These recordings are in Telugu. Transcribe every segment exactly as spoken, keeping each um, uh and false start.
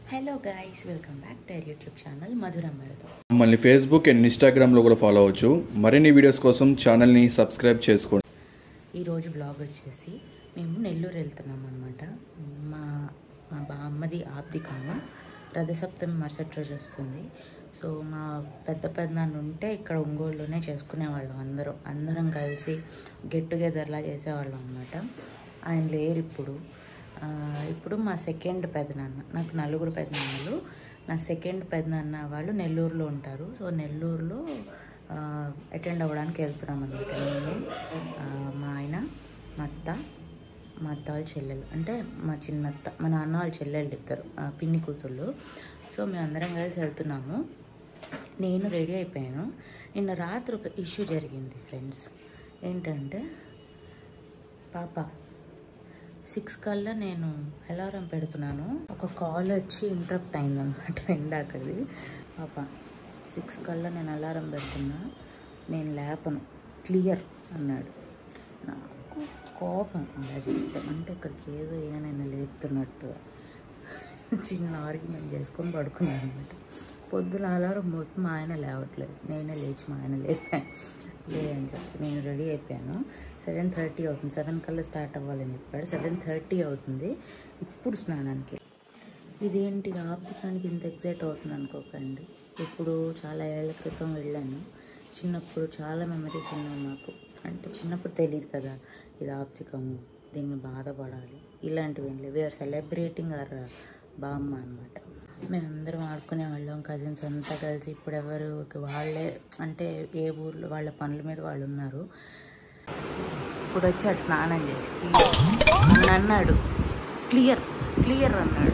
Hello guys, welcome back to our YouTube channel మధురమరదు. మళ్ళీ ఫేస్బుక్ అండ్ ఇన్స్టాగ్రామ్లో కూడా ఫాలో అవ్వచ్చు. మరిన్ని వీడియోస్ కోసం ఛానల్ని సబ్స్క్రైబ్ చేసుకోండి. ఈరోజు బ్లాగ్ వచ్చేసి మేము నెల్లూరు వెళ్తున్నాం అనమాట. మా మా బామ్మది ఆబ్దికము రథసప్తమి మరుసటి రోజు వస్తుంది. సో మా పెద్ద పెద్దనాన్న ఉంటే ఇక్కడ ఒంగోలులోనే చేసుకునేవాళ్ళం. అందరం అందరం కలిసి గెట్ టుగెదర్లా చేసేవాళ్ళం అనమాట. ఆయన లేరు ఇప్పుడు. ఇప్పుడు మా సెకండ్ పెద్దనాన్న, నాకు నలుగురు పెద్దనాన్నలు, నా సెకండ్ పెద్దనాన్న వాళ్ళు నెల్లూరులో ఉంటారు. సో నెల్లూరులో అటెండ్ అవ్వడానికి వెళ్తున్నాం అనమాట. నేను, మా ఆయన, మా అత్త, మా అత్త వాళ్ళ చెల్లెలు, అంటే మా చిన్నత్త, మా నాన్న వాళ్ళ చెల్లెళ్ళు ఇద్దరు పిన్ని కూతుళ్ళు. సో మేము అందరం కలిసి వెళ్తున్నాము. నేను రెడీ అయిపోయాను. నిన్న రాత్రి ఒక ఇష్యూ జరిగింది ఫ్రెండ్స్. ఏంటంటే పాప సిక్స్ కల్లా నేను అలారం పెడుతున్నాను, ఒక కాల్ వచ్చి ఇంటరప్ట్ అయిందనమాట. ఇందాకది పాప సిక్స్ కల్లా నేను అలారం పెడుతున్నా, నేను లేపను, క్లియర్ అన్నాడు. నాకు కోపం అలా చెప్తాను, అంటే ఇక్కడికి ఏదో ఏమైనా లేపుతున్నట్టు చిన్న ఆర్గ్యుమెంట్ చేసుకొని పడుకున్నాను అనమాట. పొద్దున అలారం మొత్తం మా ఆయన లేవట్లేదు, నేనే లేచి మా ఆయన లేపాను. లే అని చెప్పి నేను రెడీ అయిపోయాను. సెవెన్ థర్టీ అవుతుంది, సెవెన్ కల్లా స్టార్ట్ అవ్వాలని చెప్పాడు. సెవెన్ థర్టీ అవుతుంది ఇప్పుడు స్నానానికి. ఇదేంటి ఆబ్దికానికి ఇంత ఎగ్జైట్ అవుతుంది అనుకోకండి. ఇప్పుడు చాలా ఏళ్ళ క్రితం వెళ్ళాను. చిన్నప్పుడు చాలా మెమరీస్ ఉన్నాయి నాకు. అంటే చిన్నప్పుడు తెలియదు కదా ఇది ఆబ్దికము, దీన్ని బాధపడాలి, ఇలాంటివి ఏం లేవు. వీఆర్ సెలబ్రేటింగ్ అవర్ బామ్మ అనమాట. మేమందరం ఆడుకునే వాళ్ళం, కజిన్స్ అంతా కలిసి. ఇప్పుడు ఎవరు వాళ్ళే, అంటే ఏ ఊర్లో వాళ్ళ పనుల మీద వాళ్ళు ఉన్నారు. ఇప్పుడు వచ్చాడు స్నానం చేసి అన్నాడు, క్లియర్ క్లియర్ అన్నాడు.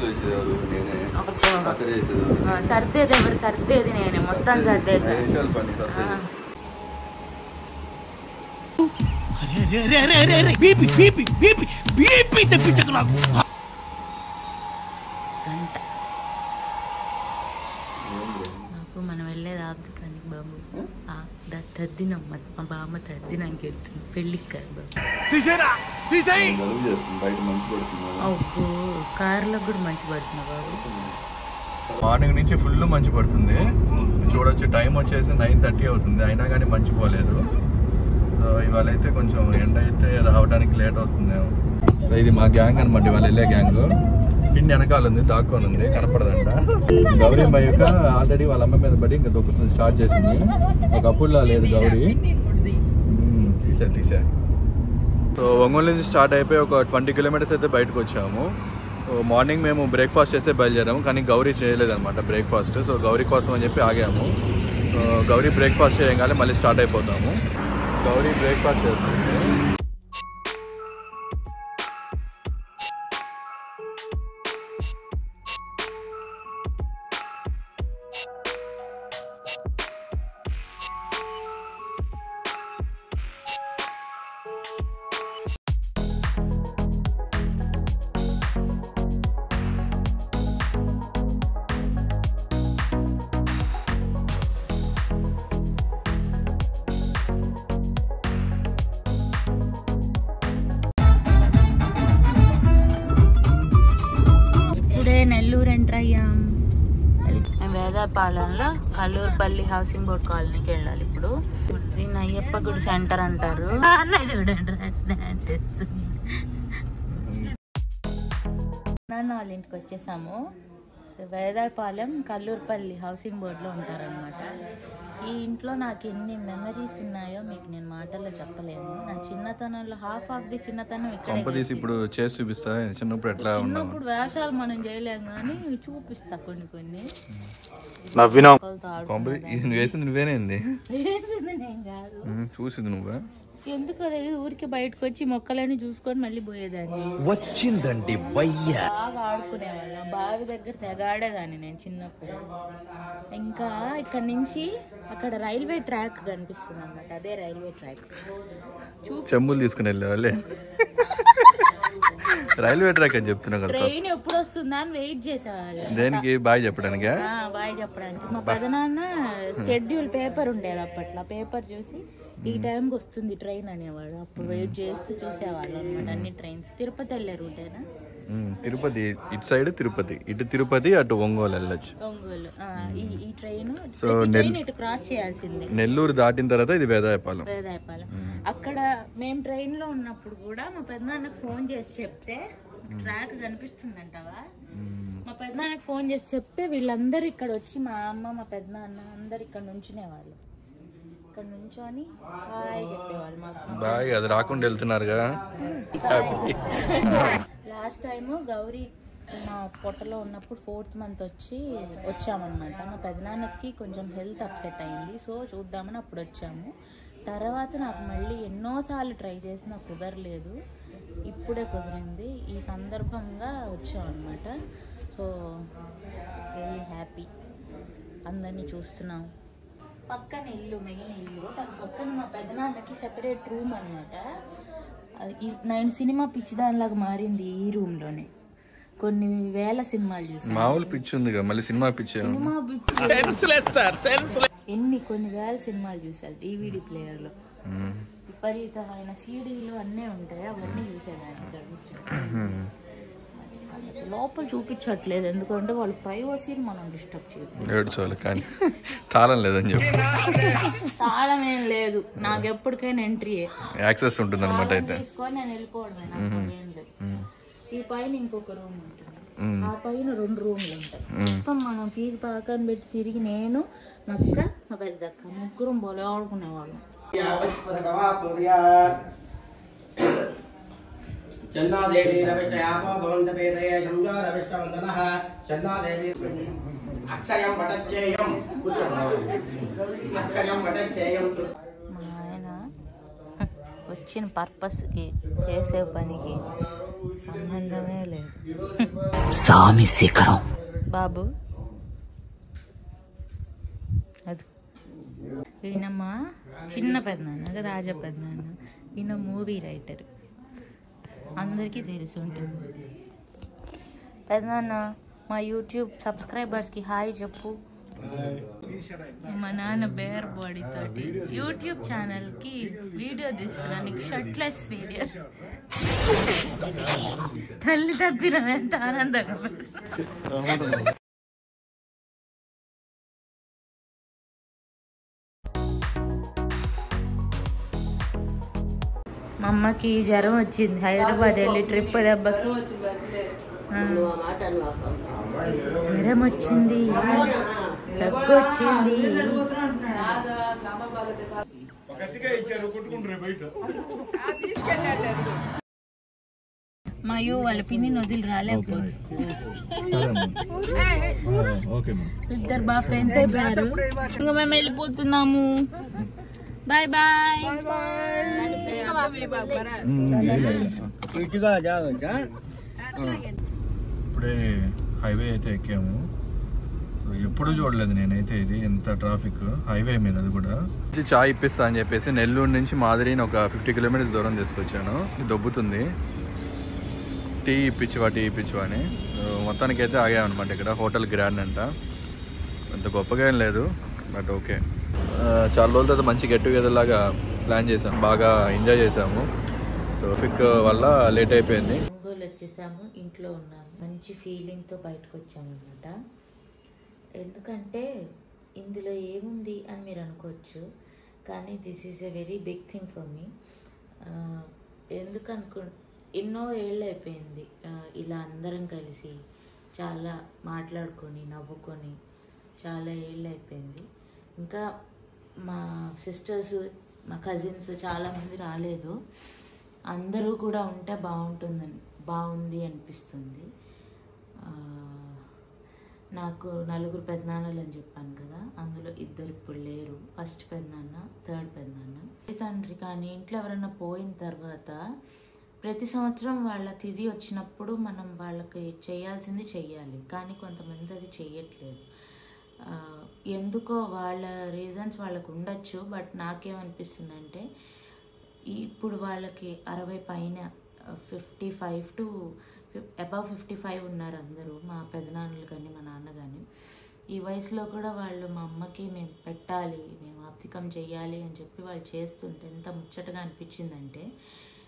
సర్దేది ఎవరు, సర్దేది నేనే, మొత్తం సర్దేశాను. గంట బాబు మనం వెళ్ళేది ఆబ్దికానికి బాబు. తద్దినం మా బామ్మ తద్దినానికి వెళ్తుంది, పెళ్ళికి కాదు బాబు. అబ్బో కార్లో కూడా మంచి పడుతుంది బాబు. మార్నింగ్ నుంచి ఫుల్ మంచి పడుతుంది. చూడొచ్చు, టైం వచ్చేసి నైన్ థర్టీ అవుతుంది, అయినా కానీ మంచి పోలేదు. ఇవాళ అయితే కొంచెం ఎండ అయితే రావడానికి లేట్ అవుతుందేమో. ఇది మా గ్యాంగ్ అనమాట, ఇవాళ వెళ్ళే గ్యాంగ్. పిన్ని వెనకాల ఉంది, దాక్కొని ఉంది, కనపడదంట. గౌరీ మయూక ఆల్రెడీ వాళ్ళ అమ్మ మీద పడి ఇంకా దొక్కుతుంది, స్టార్ట్ చేసింది. ఒకప్పుడులా లేదు గౌరీ, తీసా తీసా సో ఒంగోలు నుంచి స్టార్ట్ అయిపోయి ఒక ట్వంటీ కిలోమీటర్స్ అయితే బయటకు వచ్చాము. మార్నింగ్ మేము బ్రేక్ఫాస్ట్ చేస్తే బయలుదేరాము, కానీ గౌరీ చేయలేదన్నమాట బ్రేక్ఫాస్ట్. సో గౌరీ కోసం అని చెప్పి ఆగాము. గౌరీ బ్రేక్ఫాస్ట్ చేయగానే మళ్ళీ స్టార్ట్ అయిపోతాము. గౌరీ బ్రేక్ఫాస్ట్ చేస్తుంది. నెల్లూరు ఎంటర్ అయ్యాం. వేదాపాలెంలో కల్లూరుపల్లి హౌసింగ్ బోర్డ్ కాలనీకి వెళ్ళాలి. ఇప్పుడు దీన్ని అయ్యప్ప గుడి సెంటర్ అంటారు. చూడండి డాన్స్ చేస్తుంది. నాన్న వాళ్ళ ఇంటికి వచ్చేసాము. వేదాపాలెం కల్లూరుపల్లి హౌసింగ్ బోర్డులో ఉంటారనమాట. ఈ ఇంట్లో నాకు ఎన్ని మెమరీస్ ఉన్నాయో మీకు నేను మాటల్లో చెప్పలేను. నా చిన్నతనంలో హాఫ్ ఆఫ్ ది చిన్నతనం ఇక్కడ. ఇప్పుడు చేసి చూపిస్తా. చిన్నప్పుడు ఎట్లా చిన్నప్పుడు వేషాలు మనం చేయలేం కానీ చూపిస్తా కొన్ని కొన్ని. వేసింది నువ్వేనేంది, నేను కాదు చూసింది నువ్వే. ఎందుకు తెలియదు, ఊరికి బయటకు వచ్చి మొక్కలని చూసుకొని మళ్ళీ పోయేదాన్ని. వచ్చిందండి బాగా ఆడుకునేవాళ్ళ, బావి దగ్గర తెగాడేదాన్ని నేను చిన్నప్పుడు. ఇంకా ఇక్కడ నుంచి అక్కడ రైల్వే ట్రాక్ కనిపిస్తుంది అన్నమాట, అదే రైల్వే ట్రాక్. చెంబులు తీసుకుని వెళ్ళేవాళ్ళే. రైల్వే ట్రాక్ అని చెప్తున్నా కదా, ట్రైన్ ఎప్పుడు వస్తుందా అని వెయిట్ చేసేవాళ్ళు. దేనికి? బాయ్ చెప్పడానికి. బాయ్ చెప్పడానికి. మా పెదనాన్న స్కెడ్యూల్ పేపర్ ఉండేది అప్పట్లో, పేపర్ చూసి ఈ టైంకి వస్తుంది ట్రైన్ అనేవాడు. అప్పుడు వెయిట్ చేస్తూ చూసేవాళ్ళు అనమాట అన్ని ట్రైన్స్. తిరుపతి వెళ్ళే రూటేనా? తిరుపతి ఇటు సైడ్ తిరుపతి, ఇటు తిరుపతి అటు ఒంగోలు వెళ్ళొచ్చు. ఒంగోలు ఈ ట్రైన్ సో ఇటు క్రాస్ చేయాల్సిందే. నెల్లూరు దాటిన తర్వాత ఇది వేదాయపాలెం. వేదాయపాలెం అక్కడ మేము ట్రైన్ లో ఉన్నప్పుడు కూడా మా పెద్దనాన్నకు ఫోన్ చేసి చెప్తే, ట్రాక్ కనిపిస్తుందంటావా, మా పెద్దనాన్నకు ఫోన్ చేసి చెప్తే వీళ్ళందరూ ఇక్కడ వచ్చి మా అమ్మ మా పెద్దనాన్న అందరు ఇక్కడ నుంచునేవాళ్ళు. ఇక్కడ నుంచొని హాయ్ చెప్పేవాళ్ళు మాకు. బాయ్ అది రాకుండా వెళ్తున్నారుగా. లాస్ట్ టైము గౌరీ మా పొట్టలో ఉన్నప్పుడు ఫోర్త్ మంత్ వచ్చి వచ్చామన్నమాట. మా పెదనాన్నకి కొంచెం హెల్త్ అప్సెట్ అయింది, సో చూద్దామని అప్పుడు వచ్చాము. తర్వాత నాకు మళ్ళీ ఎన్నోసార్లు ట్రై చేసినా కుదరలేదు, ఇప్పుడే కుదిరింది. ఈ సందర్భంగా వచ్చామన్నమాట. సో వెరీ హ్యాపీ, అందరినీ చూస్తున్నాం. పక్కన ఇల్లు, మెయిన్ ఇల్లు, దాని పక్కన మా పెదనాన్నకి సెపరేట్ రూమ్ అనమాట. నేను సినిమా పిచ్చి దానిలాగా మారింది ఈ రూమ్ లోనే. కొన్ని వేల సినిమాలు చూసాను. మామూలు పిచ్చి ఉంది కదా, మళ్ళీ సినిమా పిచ్చి. సినిమా ఎన్ని కొన్ని వేల సినిమాలు చూసాను డివిడి ప్లేయర్ లో. విపరీతమైన సీడీలు అన్నీ ఉంటాయి, అవన్నీ చూసేదాన్ని. లోపల చూపించట్లేదు ఎందుకంటే వాళ్ళు ప్రైవసీని మనం డిస్టర్బ్ చేయకూడదు. కానీ తాళం లేదని చెప్పి. తాళం ఏం లేదు, నాకు ఎప్పటికైనా ఎంట్రీ యాక్సెస్ ఉంటుంది అనమాట. అయితే తీసుకొని నేను వెళ్ళిపోవడమే, నాకు ఏం లేదు. ఈ పైన ఇంకొక రూమ్ ఉంటుంది, ఆ పైన రెండు రూమ్లు ఉంటాయి. మొత్తం మనం తీరి పక్కన పెట్టి తిరిగి నేను మా అక్క మా పెద్దక్క ముగ్గురం బొలే ఆడుకునేవాళ్ళం. చన్నాదేవి రవిష్టయాపో భవంతపేదయ సంజో రవిష్టవందనః చన్నాదేవి అక్షయం వటచ్చేయం అక్షయం వటచ్చేయం. మా ఆయన వచ్చిన పర్పస్కి చేసే పనికి సంబంధమే లేదు. సామి శిఖరం బాబు అది ఈయనమ్మా చిన్న పెద్దనాన్న, అది రాజా పెద్దనాన్న. ఈయన మూవీ రైటర్, అందరికీ తెలిసి ఉంటుంది. పెద్దనాన్న మా యూట్యూబ్ సబ్స్క్రైబర్స్కి హాయ్ చెప్పు. మా నాన్న బేర్ బాడీ తోటి యూట్యూబ్ ఛానల్కి వీడియో తీస్తున్నా, నీకు షర్ట్లెస్ వీడియో. తల్లి తప్పిన ఎంత ఆనందంగా. మా అమ్మకి జ్వరం వచ్చింది హైదరాబాద్ వెళ్ళి ట్రిప్ దెబ్బకి. జ్వరం వచ్చింది, దగ్గు వచ్చింది. మా యూ వాళ్ళ పిన్ని వదిలి రాలేకపోతే ఇద్దరు బాగా ఫ్రెండ్స్ అయిపోయారు. ఇంకా మేము వెళ్ళిపోతున్నాము. Bye bye. ఇప్పుడే హైవే అయితే ఎక్కాము. ఎప్పుడు చూడలేదు నేనైతే ఇది, ఎంత ట్రాఫిక్ హైవే మీద. అది కూడా చాయ్ ఇప్పిస్తా అని చెప్పేసి నెల్లూరు నుంచి మాదిరిని ఒక ఫిఫ్టీ కిలోమీటర్స్ దూరం తీసుకొచ్చాను. దొబ్బుతుంది, టీ ఇప్పించువా టీ ఇప్పించువా అని. మొత్తానికి అయితే ఆగామన్నమాట ఇక్కడ. హోటల్ గ్రాండ్ అంట, అంత గొప్పగా ఏం లేదు బట్ ఓకే. చాలా రోజుల తర్వాత మంచి గెట్ టుగెదర్ లాగా ప్లాన్ చేసాం, బాగా ఎంజాయ్ చేసాము. ట్రాఫిక్ వల్ల లేట్ అయిపోయింది. ఒంగోలు వచ్చేసాము, ఇంట్లో ఉన్నాము. మంచి ఫీలింగ్తో బయటకు వచ్చాము అనమాట. ఎందుకంటే ఇందులో ఏముంది అని మీరు అనుకోవచ్చు, కానీ this is a very big thing for me. ఎందుకు అనుకు ఎన్నో ఏళ్ళు అయిపోయింది ఇలా అందరం కలిసి చాలా మాట్లాడుకొని నవ్వుకొని, చాలా ఏళ్ళు అయిపోయింది. ఇంకా మా సిస్టర్స్ మా కజిన్స్ చాలామంది రాలేదు. అందరూ కూడా ఉంటే బాగుంటుందని బాగుంది అనిపిస్తుంది. నాకు నలుగురు పెద్దనాన్నలు అని చెప్పాను కదా, అందులో ఇద్దరు ఇప్పుడు లేరు. ఫస్ట్ పెద్దనాన్న, థర్డ్ పెద్దనాన్న. తండ్రి కానీ ఇంట్లో ఎవరైనా పోయిన తర్వాత ప్రతి సంవత్సరం వాళ్ళ తిథి వచ్చినప్పుడు మనం వాళ్ళకి చేయాల్సింది చెయ్యాలి, కానీ కొంతమంది అది చెయ్యట్లేదు. ఎందుకో వాళ్ళ రీజన్స్ వాళ్ళకు ఉండొచ్చు, బట్ నాకేమనిపిస్తుందంటే ఇప్పుడు వాళ్ళకి అరవై పైన fifty five to above fifty five ఉన్నారు అందరూ, మా పెదనాన్నలు కానీ మా నాన్న కానీ. ఈ వయసులో కూడా వాళ్ళు మా అమ్మకి మేము పెట్టాలి, మేము ఆప్తికం చెయ్యాలి అని చెప్పి వాళ్ళు చేస్తుంటే ఎంత ముచ్చటగా అనిపించిందంటే,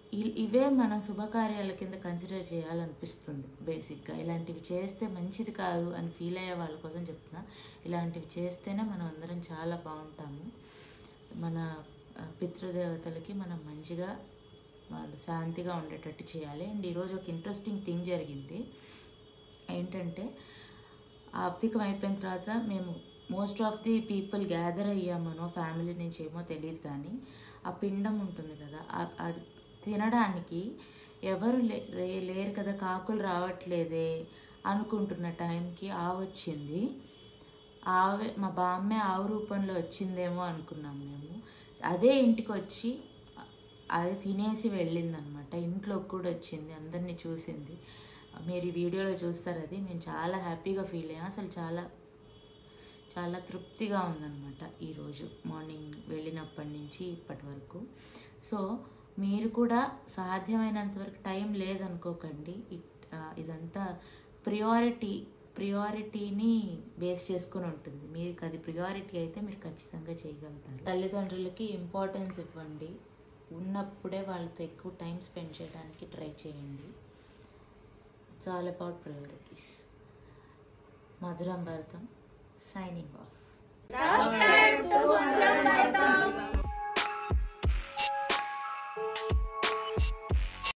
ఇవే మన శుభకార్యాల కింద కన్సిడర్ చేయాలనిపిస్తుంది బేసిక్గా. ఇలాంటివి చేస్తే మంచిది కాదు అని ఫీల్ అయ్యే వాళ్ళ కోసం చెప్తున్నా. ఇలాంటివి చేస్తేనే మనం అందరం చాలా బాగుంటాము. మన పితృదేవతలకి మనం మంచిగా వాళ్ళు శాంతిగా ఉండేటట్టు చేయాలి. అండ్ ఈరోజు ఒక ఇంట్రెస్టింగ్ థింగ్ జరిగింది. ఏంటంటే ఆప్తికం అయిపోయిన తర్వాత మేము most of the people gather అయ్యామనో ఫ్యామిలీ నుంచి ఏమో తెలియదు, కానీ ఆ పిండం ఉంటుంది కదా అది తినడానికి ఎవరు లే లేరు కదా, కాకులు రావట్లేదే అనుకుంటున్న టైంకి ఆవు వచ్చింది. ఆవే మా బామ్మే ఆవు రూపంలో వచ్చిందేమో అనుకున్నాం మేము. అదే ఇంటికి వచ్చి అది తినేసి వెళ్ళిందనమాట. ఇంట్లోకి కూడా వచ్చింది, అందరినీ చూసింది. మీరు ఈ వీడియోలో చూస్తారు. అది మేము చాలా హ్యాపీగా ఫీల్ అయ్యాం. అసలు చాలా చాలా తృప్తిగా ఉందన్నమాట ఈరోజు మార్నింగ్ వెళ్ళినప్పటి నుంచి ఇప్పటి వరకు. సో మీరు కూడా సాధ్యమైనంత వరకు, టైం లేదనుకోకండి, ఇదంతా ప్రియారిటీ ప్రియారిటీని బేస్ చేసుకుని ఉంటుంది. మీకు అది ప్రియారిటీ అయితే మీరు ఖచ్చితంగా చేయగలుగుతారు. తల్లిదండ్రులకి ఇంపార్టెన్స్ ఇవ్వండి. ఉన్నప్పుడే వాళ్ళతో ఎక్కువ టైం స్పెండ్ చేయడానికి ట్రై చేయండి. It's all about priorities. Madhuram Bharatam, signing off.